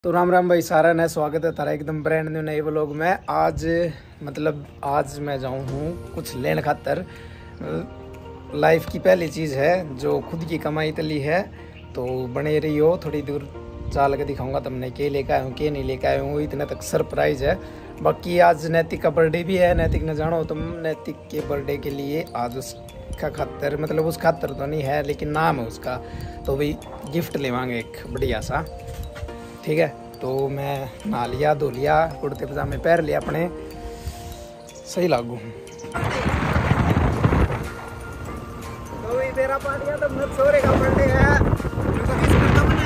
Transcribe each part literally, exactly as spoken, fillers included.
तो राम राम भाई सारा नया स्वागत है तारा एकदम ब्रांड न्यू नए व्लॉग में। आज मतलब आज मैं जाऊँ हूँ कुछ लेने खातर। लाइफ की पहली चीज़ है जो खुद की कमाई तली है, तो बने रही हो। थोड़ी दूर चाल के दिखाऊंगा तुमने के लेकर आया हूँ के नहीं लेकर आया हूँ, इतना तक सरप्राइज़ है। बाकी आज नैतिक का बर्थडे भी है। नैतिक न जानो तुम, नैतिक के बर्थडे के लिए आज उसका खातर मतलब उस खातर तो नहीं है लेकिन नाम है उसका, तो भाई गिफ्ट लेवांगे एक बढ़िया सा। ठीक है, तो मैं नहा लिया धो लिया, कुर्ते पजामे पहन लिया अपने, सही लागू। तो ये तेरा पार्टिया तो मत सोरे का बर्थडे है, मैं तो विश कर दो बने।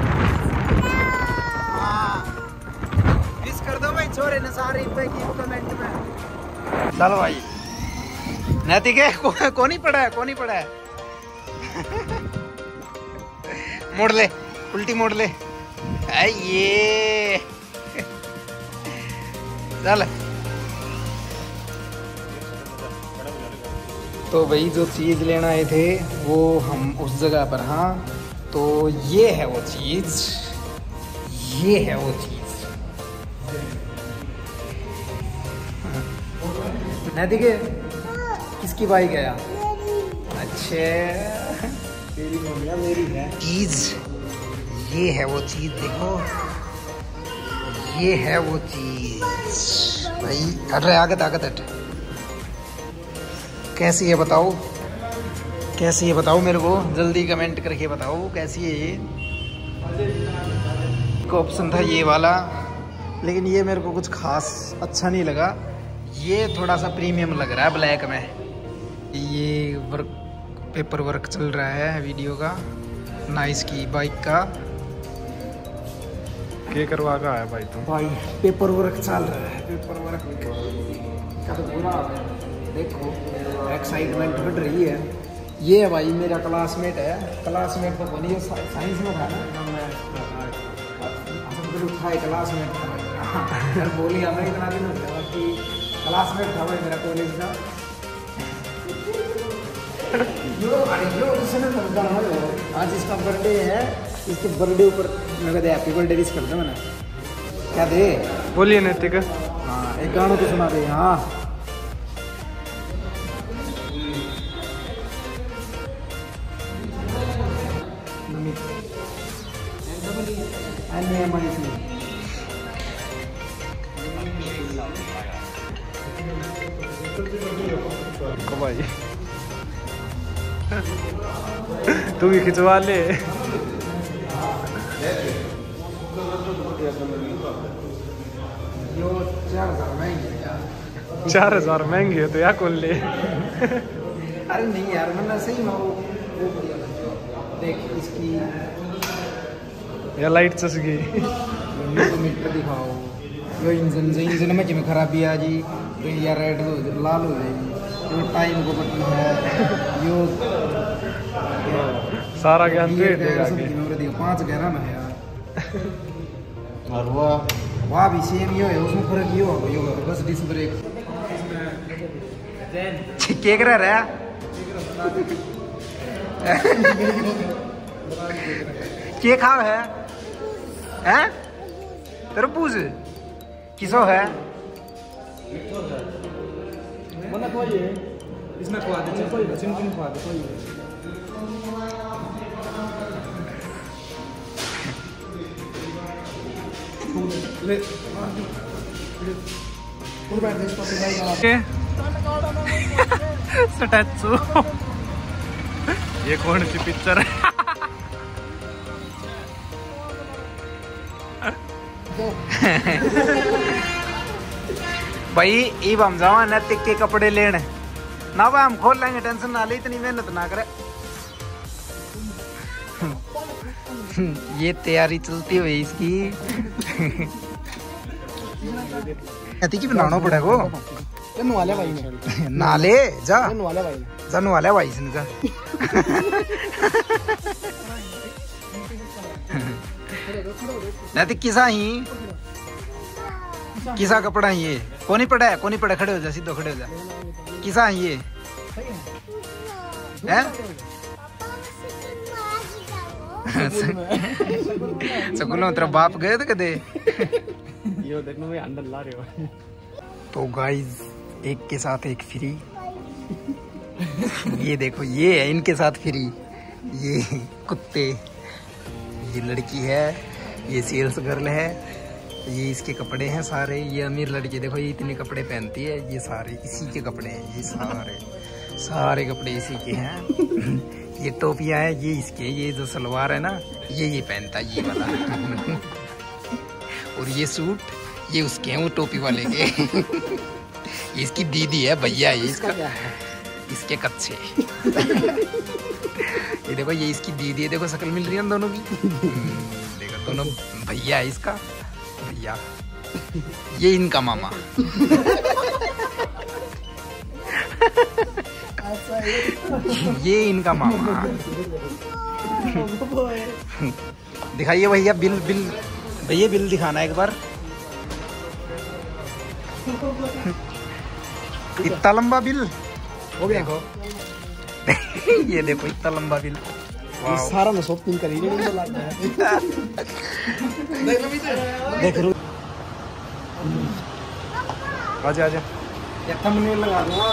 हाँ विश कर दो भाई छोरे ने सारे पे की कमेंट में। चलो भाई नैतिक है को, को नहीं पड़ा है को नहीं पड़ा है मोड़ ले उल्टी मोड़ ले ये चल। तो भाई जो चीज़ लेना आए थे वो हम उस जगह पर, हाँ तो ये है वो चीज़, ये है वो चीज़। नैतिक किसकी बाइक है यार? अच्छे मेरी मम्मी मेरी है चीज़, ये है वो चीज। देखो ये है वो चीज भाई। अरे आगत आगत हट, कैसी है बताओ, कैसी है बताओ मेरे को जल्दी कमेंट करके बताओ कैसी है ये। को ऑप्शन था ये वाला, लेकिन ये मेरे को कुछ खास अच्छा नहीं लगा। ये थोड़ा सा प्रीमियम लग रहा है ब्लैक में। ये वर्क पेपर वर्क चल रहा है वीडियो का, नाइस की बाइक का क्या करवा का है भाई तुम? भाई पेपर वर्क चल रहा है, पेपर वर्क का तो पूरा देखो एक्साइटमेंट बढ़ रही है। ये है भाई मेरा क्लासमेट है, क्लासमेट तो बनी साइंस में था ना, मैं उठाए क्लासमेट था बोली हमें इतना दिन हो गया कि क्लासमेट था भाई मेरा कॉलेज का। यो अरे यो आज इसका बर्थडे है, इसके बर्थडे ऊपर मैं दे हैप्पी बर्थडे विश कर दे मैंने। क्या दे बोलिए नैतिक। हाँ एक गाना तो सुना दे। हाँ भाई तू भी खिंचवा ले। चार हजार महंगी है तो या कौन ले? अरे नहीं यार मतलब सही में वो देख इसकी या लाइट चस गई। मीटर दिखाओ, यो इंजन से इंजन में जिम्मे खराबी आ जी तो या रेड लाल हो जाएगी। यो टाइम को बटन है, यो सारा ज्ञान दे देगा। पाँच ग्यारह में है यार। और वाह वाह भी सेम यो है, उसमें फर्क यो है यो बस डिस्क ब्रेक केक रह रहा के खाओ है हैं तरबूज किसो है इसमें खवा दे कोई चिमचिम खवा दे कोई। ले स्टैचू ये कौन सी पिक्चर है? भाई इब हम जावा नैतिक के कपड़े लेने ना, भाई हम खोल लेंगे, टेंशन ना ले, इतनी मेहनत ना करे। ये तैयारी चलती हुई इसकी नैतिक की बनाना पड़ेगा। वाले भाई ने नाले जा वाले भाई जन वाले भाई से जा नैतिक किसा ही किसा कपड़ा ही ये कोनी पड़ा है, कोनी पड़ा, खड़े हो जा, सीधो खड़े हो जा। किसा ही ये है स्कूल में तेरा बाप गए थे कदे? यो देखो मैं अंदर ला रहे हो। तो गाइस एक के साथ एक फ्री। ये देखो ये है इनके साथ फ्री, ये कुत्ते, ये लड़की है, ये सेल्स गर्ल है, ये इसके कपड़े हैं सारे। ये अमीर लड़की देखो ये इतने कपड़े पहनती है, ये सारे इसी के कपड़े हैं, ये सारे सारे कपड़े इसी के हैं। ये टोपियां है ये इसके, ये जो सलवार है ना ये ये पहनता है ये वाला। और ये सूट ये उसके हैं वो टोपी वाले के। ये इसकी दीदी है, भैया है इसका, इसके कच्चे। ये देखो ये इसकी दीदी है, देखो शक्ल मिल रही है दोनों की। देखो दोनों भैया है इसका, भैया ये इनका मामा। ये इनका मामा। दिखाइए भैया बिल, बिल भैया बिल दिखाना एक बार। इतना लंबा बिल हो गया। देखो ये देखो इतना लंबा बिल। ये सारा मैं शॉपिंग करी नहीं तो लगता है। देख लो देख लो आजा आजा ये थंबनेल लगा दूंगा।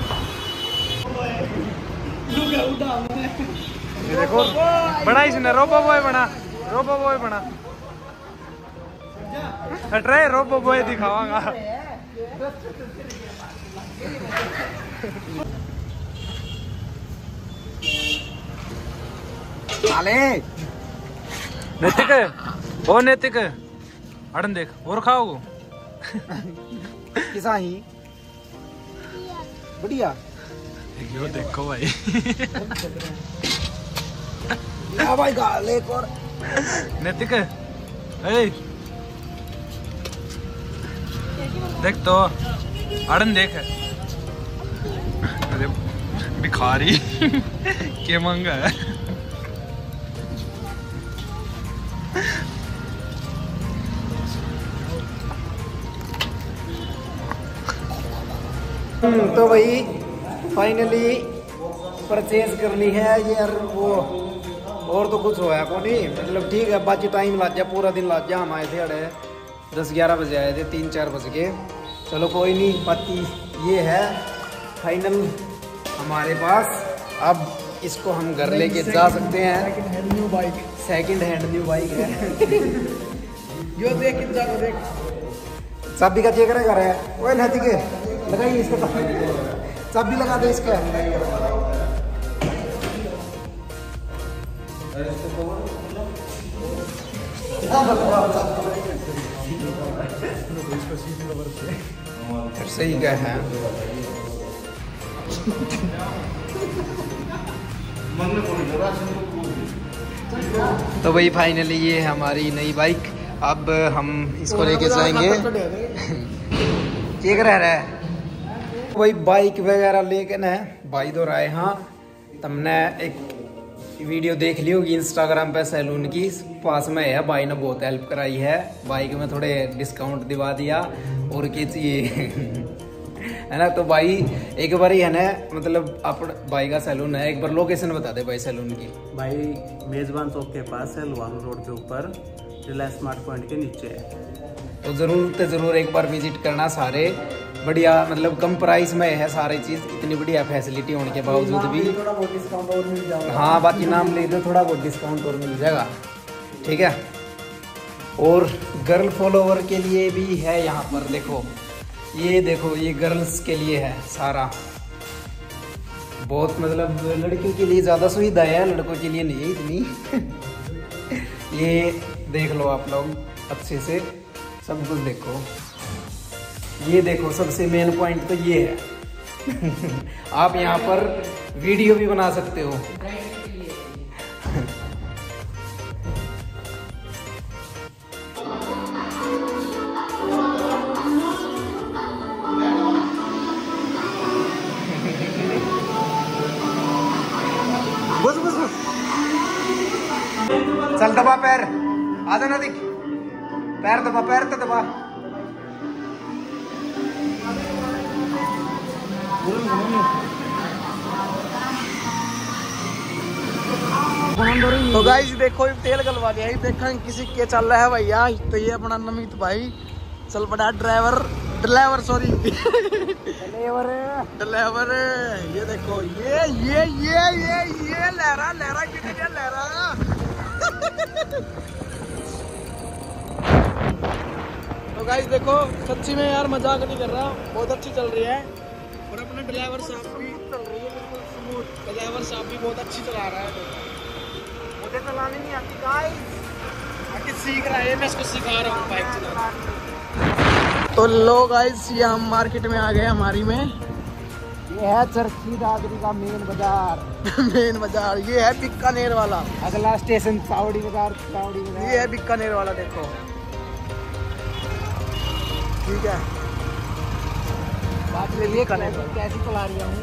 ये देखो बना इसने रोबो बॉय बना, रोबो बॉय बना। ट्राई रोबो बॉय दिखावांगा। आले नैतिक ओ नैतिक अड़न देख और खाओ। किसा ही बढ़िया। यो देखो भाई। आ भाई गाल एक और नैतिक ए देख तो अड़न देख। अरे भिखारी क्या मांगा है। तो भाई फाइनली परचेज कर ली है ये यार। वो और तो कुछ होया को नहीं, मतलब ठीक है बाकी टाइम लग जा, पूरा दिन लग जा। हम आए थे अड़े दस ग्यारह बजे आए थे, तीन चार बज के। चलो कोई नहीं, बाकी ये है फाइनल हमारे पास। अब इसको हम घर लेके जा सकते हैं। Second hand new bike, second hand new bike है। यो देख कितना को देख। चाबी का चेक कर रहा है वो नहती के लगाइए इसको, चाबी लगा दे इसका। सही क्या है। तो भाई फाइनली ये है हमारी नई बाइक। अब हम इसको लेके जाएंगे। चेक रह रहा है वही बाइक वगैरह लेके ना भाई दो राय। हाँ तुमने एक वीडियो देख ली होगी इंस्टाग्राम पे सैलून की, पास में है। भाई ने बहुत हेल्प कराई है, बाइक में थोड़े डिस्काउंट दिवा दिया और क्या चाहिए। है ना। तो भाई एक बार ही है ना, मतलब अपन भाई का सैलून है, एक बार लोकेशन बता दे भाई सैलून की। भाई मेजबान चौक के पास है, लुआंग रोड के ऊपर, रिलायंस स्मार्ट पॉइंट के नीचे है। तो ज़रूर तो ज़रूर एक बार विजिट करना। सारे बढ़िया मतलब कम प्राइस में है सारी चीज़, इतनी बढ़िया फैसिलिटी होने के बावजूद भी। थोड़ा बहुत डिस्काउंट और मिल जाएगा। हाँ बाकी नाम ले दो, थोड़ा बहुत डिस्काउंट और मिल जाएगा। ठीक है। और गर्ल फॉलोवर के लिए भी है यहाँ पर। देखो ये देखो ये गर्ल्स के लिए है सारा, बहुत मतलब लड़कियों के लिए ज़्यादा सुविधा है, लड़कों के लिए नहीं है इतनी। ये देख लो आप लोग अच्छे से सब कुछ देखो। ये देखो सबसे मेन पॉइंट तो ये है। आप यहाँ पर वीडियो भी बना सकते हो। बस बस बस चल दबा पैर, आ जाना दिख, पैर दबा, पैर तो दबा। तो गाइस देखो तेल गलवा दिया, देखा किसी के चल रहा है भैया। तो ये अपना नमित भाई चल पड़ा driver driver sorry driver driver. ये देखो ये ये ये ये ये लहरा लहरा कितनी लहरा। तो गाइस देखो सच्ची में यार मजाक नहीं कर रहा, बहुत अच्छी चल रही है। और अपना ड्राइवर साहब भी चल रही है बिल्कुल स्मूथ। ड्राइवर साहब भी बहुत अच्छी चला रहा है। मुझे चलाने नहीं आती गाइस, आके सीख रहा है, मैं इसको सिखा रहा हूँ बाइक चलाना। तो लो गाइस ये हम मार्केट में आ गए हमारी में। ये है चरखी दादरी का मेन बाजार। मेन बाजार ये है बीकानेर वाला। अगला स्टेशन चावड़ी बाजार। चावड़ी बाजार ये है बीकानेर वाला। देखो ठीक है, बात ले लिए कैसी चला रही हूँ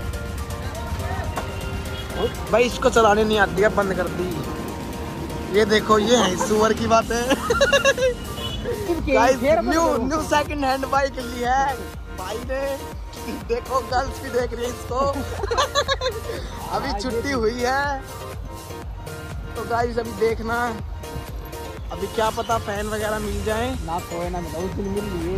भाई। इसको चलाने नहीं आती है, बंद कर दी। ये देखो ये है सुअर की बात है। Guys new new second hand bike ली है भाई ने। देखो गर्ल्स भी देख रही है इसको। अभी छुट्टी हुई है तो गाइस अभी देखना, अभी क्या पता फैन वगैरह मिल जाए ना। तो है ना उस दिन मिल लिए।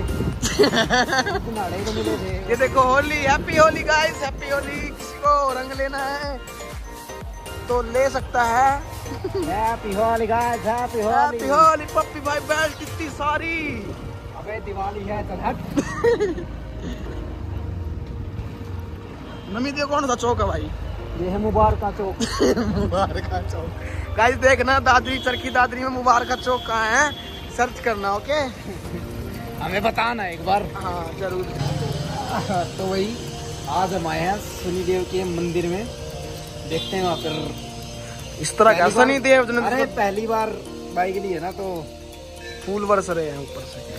ये देखो Holi, happy Holi guys, happy Holi. किसी को रंग लेना है तो ले सकता है। Happy Holi guys, happy Holi. Happy Holi Pappi भाई, बेल्ट कितनी सारी। अबे दिवाली है चल हट। नमी कौन सा चौक है भाई? ये है मुबारक चौक। मुबारक चौक गाइस देखना, दादरी चरखी दादरी में मुबारक चौक कहाँ है सर्च करना। ओके हमें बताना एक बार। हाँ जरूर। तो वही आज हम आए हैं शनिदेव के मंदिर में, देखते हैं वहाँ पर इस तरह का शनिदेव। अरे पहली बार बाइक ली है ना तो फूल बरस रहे हैं ऊपर से।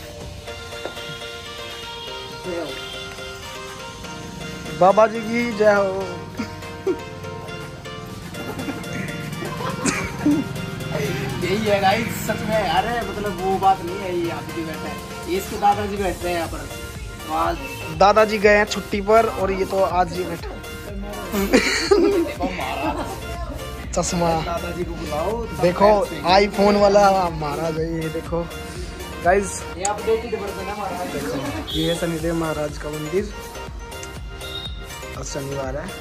बाबा जी की जय हो। यही है गाइस सच में। अरे मतलब वो बात नहीं है, ये आप भी बैठा है, ये इसके दादाजी बैठते हैं यहाँ पर। तो आज दादाजी गए हैं छुट्टी पर और ये तो आज ही बैठा। चश्मा दादाजी को बुलाओ। देखो आईफोन वाला महाराज है ये। देखो गाइस ये अपडेटेड वर्जन है महाराज। ये है शनिदेव महाराज का मंदिर। आज शनिवार है।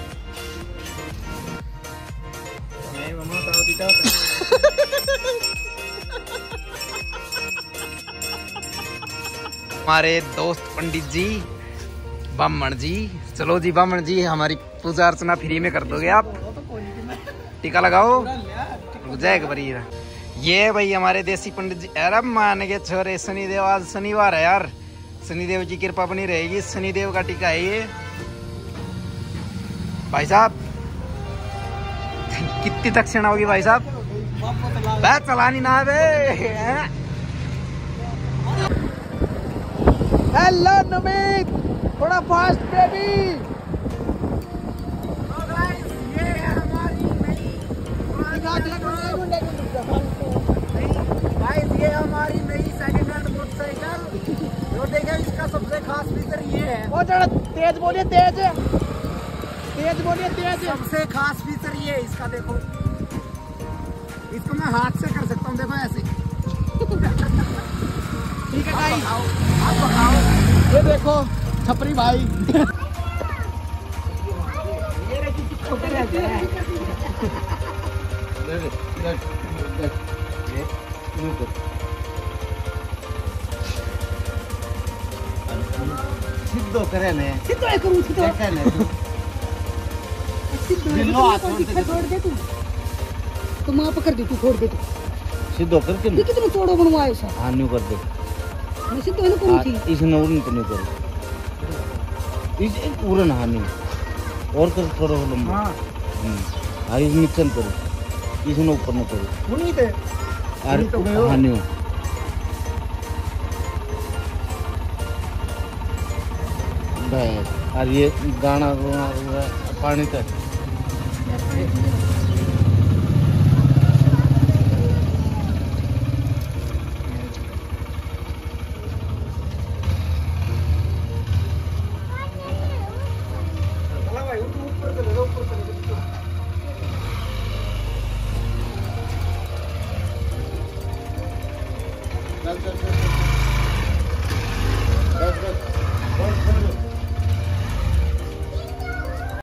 हमारे दोस्त पंडित जी ब्राह्मण जी, चलो जी ब्राह्मण जी हमारी पूजा अर्चना फ्री में कर दोगे आप? टीका लगाओ जाएगा बरी। ये भाई हमारे देसी पंडित जी। अरे मान के छोरे शनिदेव, आज शनिवार है यार, शनिदेव की कृपा बनी रहेगी। शनिदेव का टीका है ये भाई साहब। कितनी दक्षिणा होगी भाई साहब? बैठ चलानी ना बे। हेलो नमित, थोड़ा फास्ट बेबी। ये हमारी नई सेकंड हैंड मोटरसाइकिल। जो देखा इसका सबसे खास फीचर ये है। वो जरा तेज बोलिए, तेज तेज बोलिए, तेज। सबसे खास फीचर ये है इसका। देखो इसको मैं हाथ से कर सकता हूँ, देखो ऐसे। ठीक है भाई, आप बताओ। ये देखो छपरी भाई। ये छोटे रहते हैं। सिद्धो करे ने सिद्धो है करूं सिद्धो देखे ने दिलो हाथ छोड़ दे तू तो मां पकड़ दे तू, छोड़ दे तू सिद्धो करके ये कितने चौड़ो बनवाए सा। हां न्यू कर दे। मैं सिद्धो ने करूं थी इसने उड़न तो नहीं कर इस उड़न हानि और कर थोड़ा लंबा। हां हां इस मिक्सन करो, इसने ऊपर न करो। उन्हीं थे अरे हानि और ये गाना पानी तक